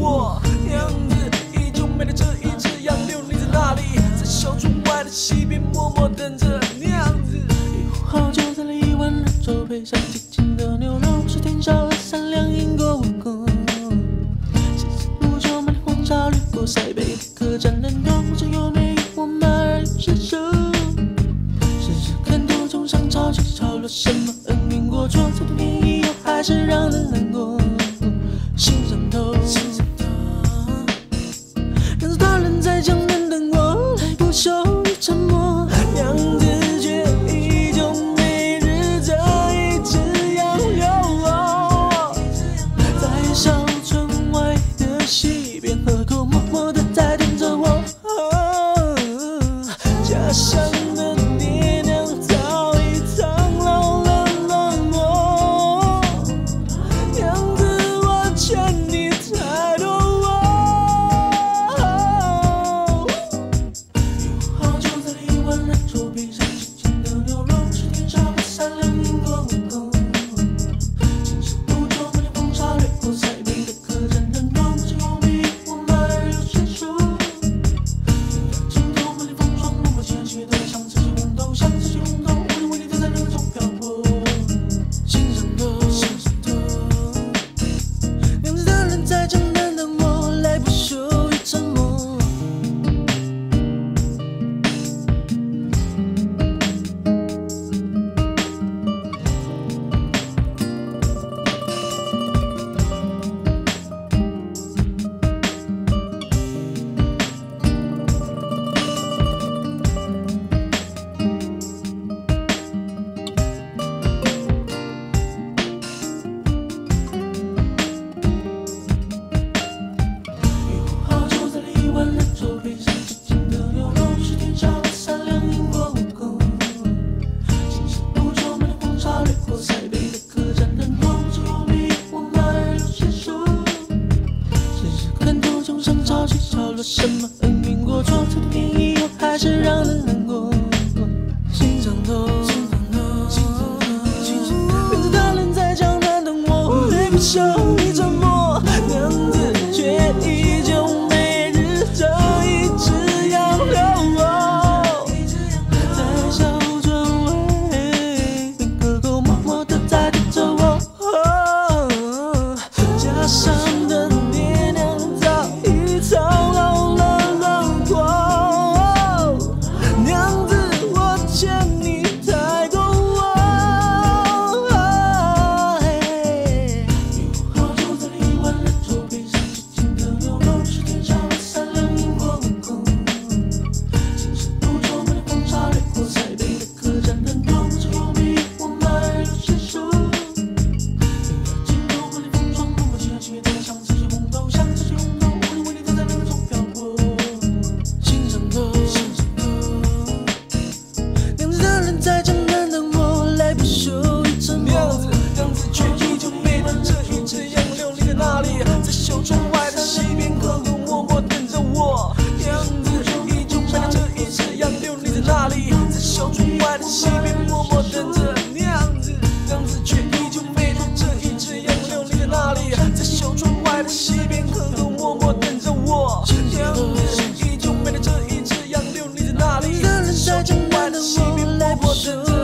我，样子依旧美的这一只杨柳立在那里，在小村外的溪边默默等着娘子。 一壶好酒再来一碗热粥，配上清清的牛肉，是天上的善良因果无功。新丝路酒满天黄沙掠过塞北的客栈人头，这又美我马儿有些熟。时时看途中上潮起潮落，什么恩怨过错，再多年以后还是让人难过。心上头，让他人在江南等我，来不休于沉默。 娘子却依旧每日这一只杨柳哦， 在小村外的溪边，河口默默地在等着我。 家乡的爹娘早已苍老了冷漠，娘子我欠你太多哦。 好酒再来一碗热粥，配上清清的牛肉，是天上的善良因果无功。新丝路酒满天黄沙掠过塞北的客栈人头，这又比我马儿有些熟。天涯尽头满脸风霜，默默起来都像这些红豆，像这些红豆，我的为你在人中漂泊。心上头，娘子的人在江南等我，来不休于沉默。好酒再来一碗热粥，配上清清的牛肉，是天上的善良因果无功。新丝路酒满天黄沙掠过塞北的客栈人头，这又比我马儿有些熟。时时看途中上潮起潮落，什么恩怨过错，再多年以后还是让人难过。心上头，跟着他人在江南等我，来不休于沉默。 娘子却依旧每日这一只杨柳哦， 在小村外，河口默默地在等着我。 家乡的爹娘早已苍老了冷漠，娘子我欠你太多哦。 好酒再来一碗热粥，配上清清的牛肉，是天上的善良因果无功。新丝路酒满天黄沙掠过塞北的客栈人头，这又比我马儿有些熟。天涯尽头满脸风霜，默默起来都像这些红豆，像这些红豆，我的为你在人中漂泊。心上头，娘子的人在江南等我，来不休于沉默。 娘子却依旧美的这一只杨柳立在那里，在小村外的溪边河口默默等着我。娘子依旧美的这一只杨柳立在那里，在小村外的溪边默默等着娘子。娘子却依旧美的这一只杨柳立在那里，在小村外的溪边河口默默等着我。娘子依旧美的这一只杨柳立在那里，在小村外的溪边默默等着。